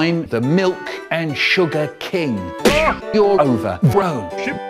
I'm the milk and sugar king. You're overgrown.